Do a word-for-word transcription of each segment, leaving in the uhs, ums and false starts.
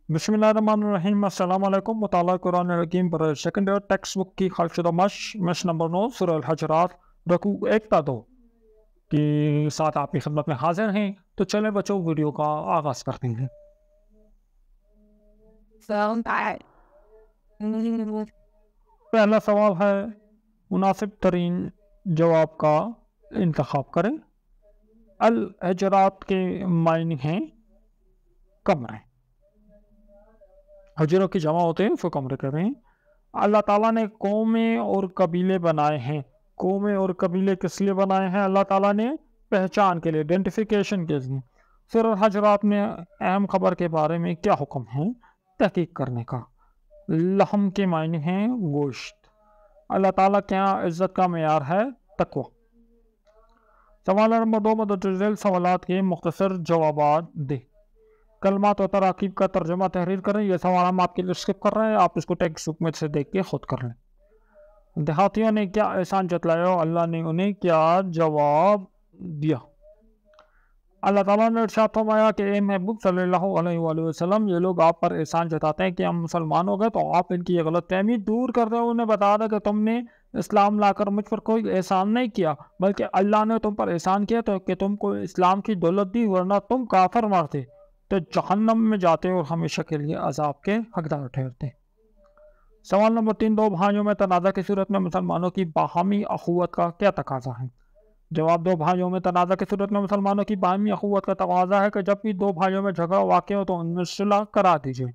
بسم اللہ الرحمن الرحیم۔ السلام علیکم۔ مطالعہ قرآن حکیم پر سیکنڈ ایئر ٹیکسٹ بک کی خواہش شدہ مشق مشق نمبر نو سورہ الحجرات رکو ایک تا دو کے ساتھ آپ کی خدمت میں حاضر ہیں۔ تو چلیں بچوں ویڈیو کا آغاز کرتے ہیں۔ پہلا سوال ہے، مناسب ترین جواب کا انتخاب کریں۔ الحجرات کے معنی ہیں کمرے، حجروں کی جمع ہوتے ہیں اس کو کمرے کر رہے ہیں۔ اللہ تعالیٰ نے قومیں اور قبیلے بنائے ہیں۔ قومیں اور قبیلے کس لیے بنائے ہیں؟ اللہ تعالیٰ نے پہچان کے لیے، آئیڈینٹیفیکیشن کے لیے۔ سورہ الحجرات میں اہم خبر کے بارے میں کیا حکم ہے؟ تحقیق کرنے کا۔ لحم کے معنی ہیں گوشت۔ اللہ تعالیٰ کے یہاں عزت کا معیار ہے تقوی۔ سوال نمبر دو، مدد ذیل سوالات کے مختصر جوابات دے۔ کلمات و تراکیب کا ترجمہ تحریر کریں۔ یہ سوال ہم آپ کے لیے اسکپ کر رہے ہیں، آپ اس کو ٹیکسٹ بک میں سے دیکھ کے خود کر لیں۔ دیہاتیوں نے کیا احسان جتلایا اور اللہ نے انہیں کیا جواب دیا؟ اللہ تعالیٰ نے ارشاد فرمایا کہ اے محبوب صلی اللہ علیہ وآلہ وسلم، یہ لوگ آپ پر احسان جتاتے ہیں کہ ہم مسلمان ہو گئے، تو آپ ان کی یہ غلط فہمی دور کر دیں۔ انہیں بتا دیں کہ تم نے اسلام لا کر مجھ پر کوئی احسان نہیں کیا، بلکہ اللہ نے تم پر احسان کیا تو کہ تم کو اسلام کی دولت دی، ورنہ تم کافر مرتے تو جہنم میں جاتے اور ہمیشہ کے لیے عذاب کے حقدار ٹھہرتے۔ سوال نمبر تین، دو بھائیوں میں تنازع کی صورت میں مسلمانوں کی باہمی اخوت کا کیا تقاضا ہے؟ جواب، دو بھائیوں میں تنازع کی صورت میں مسلمانوں کی باہمی اخوت کا تقاضا ہے کہ جب بھی دو بھائیوں میں جھگڑا واقع ہو تو ان میں صلح کرا دیجیے۔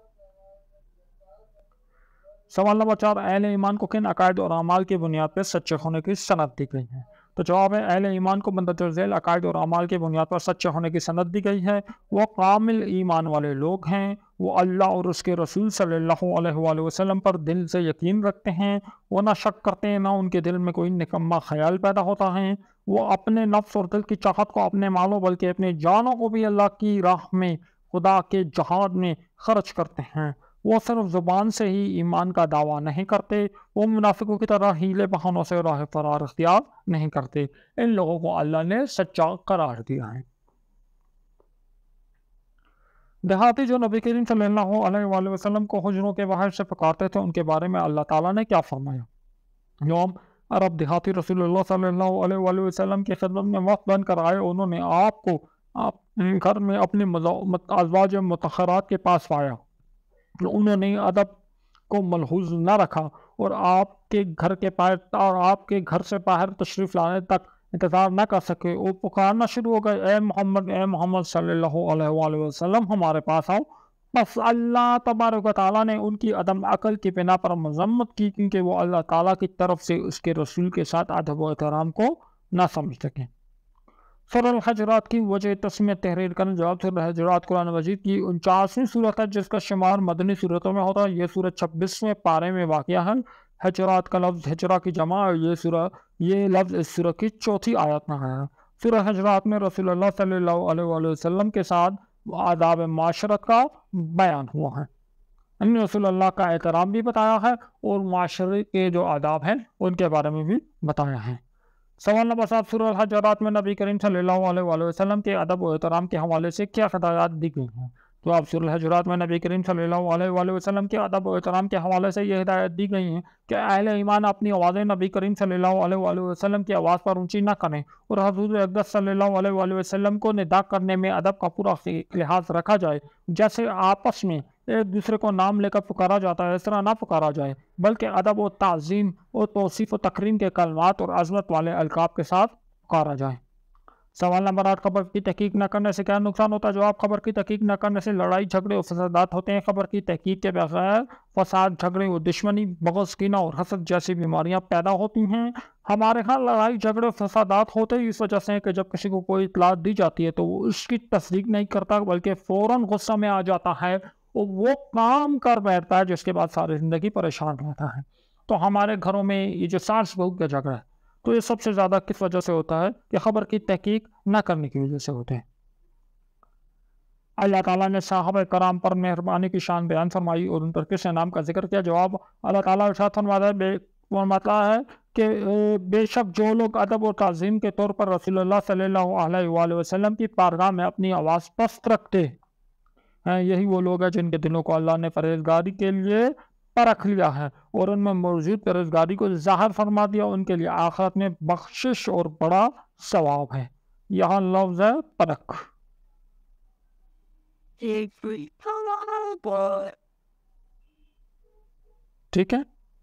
سوال نمبر چار، اہل ایمان کو کن عقائد اور اعمال کی بنیاد پر سچے ہونے کی سند دی گئی ہے؟ تو جواب ہے، اہل ایمان کو مندرجہ ذیل عقائد اور اعمال کی بنیاد پر سچے ہونے کی سند دی گئی ہے۔ وہ کامل ایمان والے لوگ ہیں، وہ اللہ اور اس کے رسول صلی اللہ علیہ وآلہ وسلم پر دل سے یقین رکھتے ہیں، وہ نہ شک کرتے ہیں، نہ ان کے دل میں کوئی نکما خیال پیدا ہوتا ہے۔ وہ اپنے نفس اور دل کی چاہت کو، اپنے مالوں بلکہ اپنے جانوں کو بھی اللہ کی راہ میں، خدا کے جہاد میں خرچ کرتے ہیں۔ وہ صرف زبان سے ہی ایمان کا دعویٰ نہیں کرتے، وہ منافقوں کی طرح ہیلے بہانوں سے راہ فرار اختیار نہیں کرتے۔ ان لوگوں کو اللہ نے سچا قرار دیا ہے۔ دیہاتی جو نبی کریم صلی اللہ علیہ وآلہ وسلم کو حجروں کے باہر سے پکارتے تھے، ان کے بارے میں اللہ تعالیٰ نے کیا فرمایا؟ یوم عرب دیہاتی رسول اللہ صلی اللہ علیہ وآلہ وسلم کی خدمت میں وقت بن کر آئے، انہوں نے آپ کو آپ گھر میں اپنی ازواج مطہرات کے پاس پایا۔ انہوں نے ادب کو ملحوظ نہ رکھا اور آپ کے گھر کے باہر اور آپ کے گھر سے باہر تشریف لانے تک انتظار نہ کر سکے۔ وہ پکارنا شروع ہو گئے، اے محمد، اے محمد صلی اللہ علیہ وآلہ وسلم، ہمارے پاس آؤ۔ بس اللہ تبارک و تعالیٰ نے ان کی عدم عقل کی بنا پر مذمت کی، کیونکہ وہ اللہ تعالیٰ کی طرف سے اس کے رسول کے ساتھ ادب و احترام کو نہ سمجھ سکیں۔ سورہ الحجرات کی وجہ تسمیہ تحریر کرنے۔ جواب، سورہ الحجرات قرآن مجید کی انچاسویں صورت ہے جس کا شمار مدنی صورتوں میں ہوتا ہے۔ یہ سورت چھبیسویں پارے میں واقع ہے۔ حجرات کا لفظ ہجرہ کی جمع ہے، یہ سورہ یہ لفظ اس سورہ کی چوتھی آیت میں آیا ہے۔ سورہ حجرات میں رسول اللہ صلی اللہ علیہ وآلہ وسلم کے ساتھ آداب معاشرت کا بیان ہوا ہے۔ ہم نے رسول اللہ کا احترام بھی بتایا ہے اور معاشرے کے جو آداب ہیں ان کے بارے میں بھی بتایا ہے۔ سوال نمبر سات، سورہ الحجرات میں نبی کریم صلی اللہ علیہ وآلہ وسلم کے ادب و احترام کے حوالے سے کیا ہدایات دی گئی ہیں؟ تو آپ سورہ الحجرات میں نبی کریم صلی اللہ علیہ وآلہ وسلم کے ادب و احترام کے حوالے سے یہ ہدایت دی گئی ہیں کہ اہل ایمان اپنی آوازیں نبی کریم صلی اللہ علیہ وآلہ وسلم کی آواز پر اونچی نہ کریں اور حضور اقدس صلی اللہ علیہ وآلہ وسلم کو ندا کرنے میں ادب کا پورا لحاظ رکھا جائے۔ جیسے آپس میں ایک دوسرے کو نام لے کر پکارا جاتا ہے، اس طرح نہ پکارا جائے، بلکہ ادب و تعظیم اور توصیف و تکریم کے کلمات اور عظمت والے القاب کے ساتھ پکارا جائے۔ سوال نمبر آٹھ، خبر کی تحقیق نہ کرنے سے کیا نقصان ہوتا ہے؟ جواب، خبر کی تحقیق نہ کرنے سے لڑائی جھگڑے اور فسادات ہوتے ہیں۔ خبر کی تحقیق کے بغیر فساد، جھگڑے اور دشمنی، بغض، کینہ اور حسد جیسی بیماریاں پیدا ہوتی ہیں۔ ہمارے ہاں لڑائی جھگڑے اور فسادات ہوتے ہی اس وجہ سے کہ جب کسی کو کوئی اطلاع دی جاتی ہے تو وہ اس کی تصدیق نہیں کرتا، بلکہ فوراً غصہ میں آ جاتا ہے اور وہ کام کر بیٹھتا ہے جس کے بعد ساری زندگی پریشان رہتا ہے۔ تو ہمارے گھروں میں یہ جو ساس بہو کا جھگڑا ہے تو یہ سب سے زیادہ کس وجہ سے ہوتا ہے؟ کہ خبر کی تحقیق نہ کرنے کی وجہ سے ہوتے ہیں۔ اللہ تعالیٰ نے صحابہ کرام پر مہربانی کی شان بیان فرمائی اور ان پر کس انعام کا ذکر کیا؟ جواب، اللہ تعالیٰ ارشاد فرماتا ہے بے فرماتا ہے کہ بے شک جو لوگ ادب و تعظیم کے طور پر رسول اللہ صلی اللہ علیہ وآلہ وسلم کی بارگاہ میں اپنی آواز پست رکھتے ہیں یہی وہ لوگ ہیں جن کے دلوں کو اللہ نے پرہیزگاری کے لیے پرکھ لیا ہے اور ان میں موجود پرہیزگاری کو ظاہر فرما دیا، ان کے لیے آخرت میں بخشش اور بڑا ثواب ہے۔ یہاں لفظ ہے پرکھ۔ ٹھیک ہے،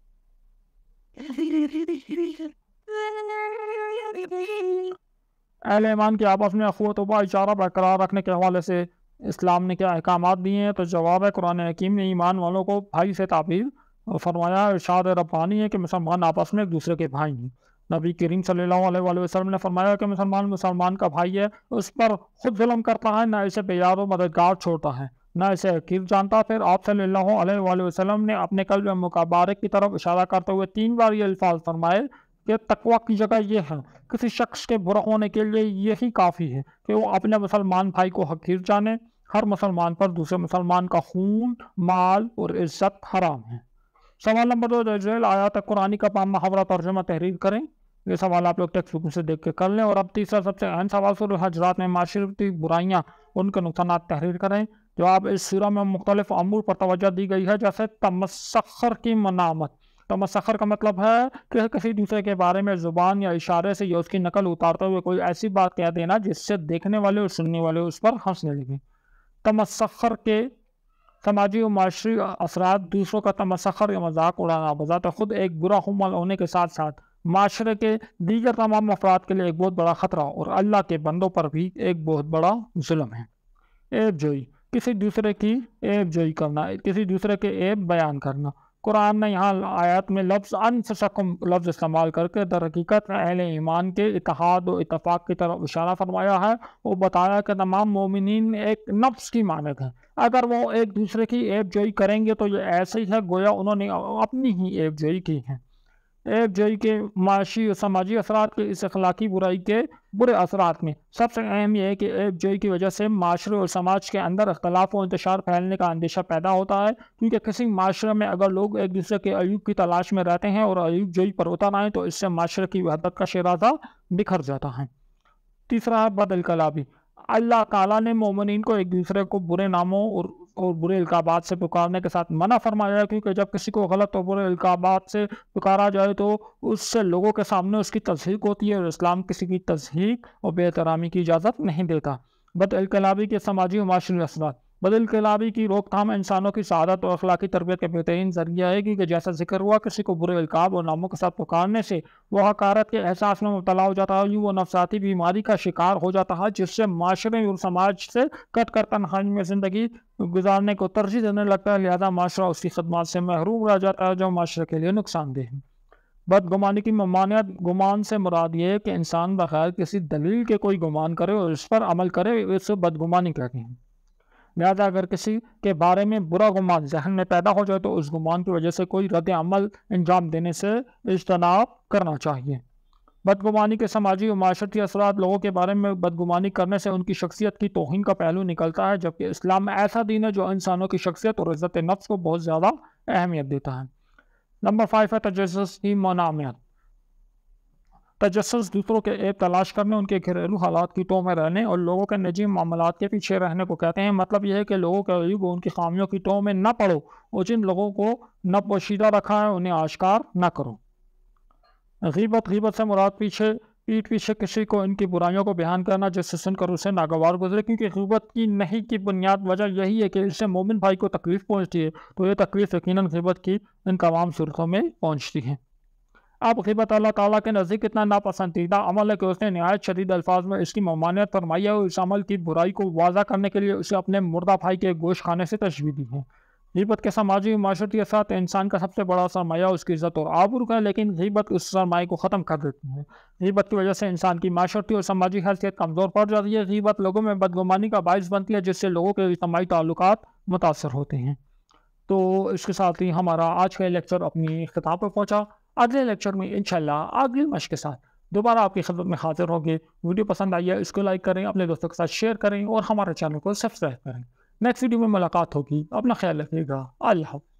اہل ایمان کی آپس میں اخوت و بھائی چارہ برقرار رکھنے کے حوالے سے اسلام نے کیا احکامات دیے ہیں؟ تو جواب ہے قرآن حکیم نے ایمان والوں کو بھائی سے تعبیر فرمایا۔ ارشاد ربانی ہے کہ مسلمان آپس میں ایک دوسرے کے بھائی ہیں۔ نبی کریم صلی اللہ علیہ وآلہ وسلم نے فرمایا کہ مسلمان مسلمان کا بھائی ہے، اس پر خود ظلم کرتا ہے، نہ اسے بے یار و مددگار چھوڑتا ہے، نہ اسے حقیر جانتا۔ پھر آپ صلی اللہ علیہ وآلہ وسلم نے اپنے قلب مبارک کی طرف اشارہ کرتے ہوئے تین بار یہ الفاظ فرمائے کہ تقویٰ کی جگہ یہ ہے، کسی شخص کے برا ہونے کے لیے یہی کافی ہے کہ وہ اپنے مسلمان بھائی کو حقیر جانے۔ ہر مسلمان پر دوسرے مسلمان کا خون، مال اور عزت حرام ہے۔ سوال نمبر دو، درجیل آیات قرآنی کا پام محاورہ ترجمہ تحریر کریں۔ یہ سوال آپ لوگ ٹیکسٹ بک سے دیکھ کے کر لیں۔ اور اب تیسرا سب سے اہم سوال، سورہ ہجرات میں معاشرتی برائیاں، ان کے نقصانات تحریر کریں۔ جواب، اس سورہ میں مختلف امور پر توجہ دی گئی ہے، جیسے تمسخر کی منامت۔ تمسخر کا مطلب ہے کہ کسی دوسرے کے بارے میں زبان یا اشارے سے یا اس کی نقل اتارتے ہوئے کوئی ایسی بات کہہ دینا جس سے دیکھنے والے اور سننے والے اس پر ہنسنے لگیں۔ تمسخر کے سماجی و معاشری اثرات، دوسروں کا تمسخر یا مذاق اڑانا بذات خود ایک برا عمل ہونے کے ساتھ ساتھ معاشرے کے دیگر تمام افراد کے لیے ایک بہت بڑا خطرہ اور اللہ کے بندوں پر بھی ایک بہت بڑا ظلم ہے۔ عیب جوئی، کسی دوسرے کی عیب جوئی کرنا، کسی دوسرے کے عیب بیان کرنا۔ قرآن نے یہاں آیات میں لفظ انفسکم لفظ استعمال کر کے در حقیقت اہل ایمان کے اتحاد و اتفاق کی طرف اشارہ فرمایا ہے۔ وہ بتایا کہ تمام مومنین ایک نفس کی مانند ہیں، اگر وہ ایک دوسرے کی عیب جوئی کریں گے تو یہ ایسے ہی ہے گویا انہوں نے اپنی ہی عیب جوئی کی ہے۔ عیب جوئی کے معاشی و سماجی اثرات کے اس اخلاقی برائی کے برے اثرات میں سب سے اہم یہ ہے کہ عیب جوئی کی وجہ سے معاشرے اور سماج کے اندر اختلاف و انتشار پھیلنے کا اندیشہ پیدا ہوتا ہے، کیونکہ کسی معاشرے میں اگر لوگ ایک دوسرے کے عیوب کی تلاش میں رہتے ہیں اور عیوب جوئی پر اتر آئیں تو اس سے معاشرے کی وحدت کا شیرازہ بکھر جاتا ہے۔ تیسرا ہے بد الکلابی۔ اللہ تعالیٰ نے مومنین کو ایک دوسرے کو برے ناموں اور اور برے القابات سے پکارنے کے ساتھ منع فرمایا ہے، کیونکہ جب کسی کو غلط اور برے القابات سے پکارا جائے تو اس سے لوگوں کے سامنے اس کی تضحیق ہوتی ہے، اور اسلام کسی کی تضحیق اور بے احترامی کی اجازت نہیں دیتا۔ بد انقلابی کے سماجی و معاشرتی اثرات۔ بد انقلابی کی روک تھام انسانوں کی سعادت اور اخلاقی تربیت کا بہترین ذریعہ ہے، کیونکہ جیسا ذکر ہوا کسی کو برے القاب اور ناموں کے ساتھ پکارنے سے وہ حقارت کے احساس میں مبتلا ہو جاتا ہے، یوں وہ نفسیاتی بیماری کا شکار ہو جاتا ہے، جس سے معاشرے اور سماج سے کٹ کر تنہائی میں زندگی گزارنے کو ترجیح دینے لگتا ہے، لہذا معاشرہ اس کی خدمات سے محروم رہ جاتا ہے، جو معاشرے کے لیے نقصان دہ ہے۔ بدگمانی کی ممانعت۔ گمان سے مراد یہ ہے کہ انسان بغیر کسی دلیل کے کوئی گمان کرے اور اس پر عمل کرے، اسے بدگمانی کہتے ہیں۔ لہذا اگر کسی کے بارے میں برا گمان ذہن میں پیدا ہو جائے تو اس گمان کی وجہ سے کوئی رد عمل انجام دینے سے اجتناب کرنا چاہیے۔ بدگمانی کے سماجی و معاشرتی اثرات۔ لوگوں کے بارے میں بدگمانی کرنے سے ان کی شخصیت کی توہین کا پہلو نکلتا ہے، جبکہ اسلام میں ایسا دین ہے جو انسانوں کی شخصیت اور عزت نفس کو بہت زیادہ اہمیت دیتا ہے۔ نمبر فائیو ہے تجسس کی منامعت۔ تجسس دوسروں کے عیب تلاش کرنے، ان کے گھریلو حالات کی ٹو میں رہنے اور لوگوں کے نجی معاملات کے پیچھے رہنے کو کہتے ہیں۔ مطلب یہ ہے کہ لوگوں کے عیوب اور ان کی خامیوں کی ٹو میں نہ پڑو اور جن لوگوں کو نہ پوشیدہ رکھا ہے انہیں آشکار نہ کرو۔ غیبت۔ غیبت سے مراد پیچھے پیٹ پیچھے کسی کو ان کی برائیوں کو بیان کرنا جس سے سن کر اسے ناگوار گزرے، کیونکہ غیبت کی نہیں کی بنیاد وجہ یہی ہے کہ اس سے مومن بھائی کو تکلیف پہنچتی ہے، تو یہ تکلیف یقیناً غیبت کی ان تمام صورتوں میں پہنچتی ہے۔ اب غیبت اللہ تعالیٰ کے نزدیک اتنا ناپسندیدہ عمل ہے کہ اس نے نہایت شدید الفاظ میں اس کی ممانعت فرمائی ہے اور اس عمل کی برائی کو واضح کرنے کے لیے اسے اپنے مردہ بھائی کے گوشت کھانے سے تشبیہ دی ہے۔ غیبت کے سماجی و معاشرتی اثرات۔ انسان کا سب سے بڑا سرمایہ اس کی عزت اور آبرو ہے، لیکن غیبت اس سرمایہ کو ختم کر دیتی ہے۔ غیبت کی وجہ سے انسان کی معاشرتی اور سماجی حیثیت کمزور پڑ جاتی ہے۔ غیبت لوگوں میں بدگمانی کا باعث بنتی ہے، جس سے لوگوں کے اجتماعی تعلقات متاثر ہوتے ہیں۔ تو اس کے ساتھ ہی ہمارا آج کا لیکچر اپنی اختتام پر پہنچا۔ اگلے لیکچر میں انشاءاللہ اگلی مشق کے ساتھ دوبارہ آپ کی خدمت میں حاضر ہوں گے۔ ویڈیو پسند آئی ہے اس کو لائک کریں، اپنے دوستوں کے ساتھ شیئر کریں اور ہمارے چینل کو سبسکرائب کریں۔ نیکسٹ ویڈیو میں ملاقات ہوگی، اپنا خیال رکھیے گا، اللہ حافظ۔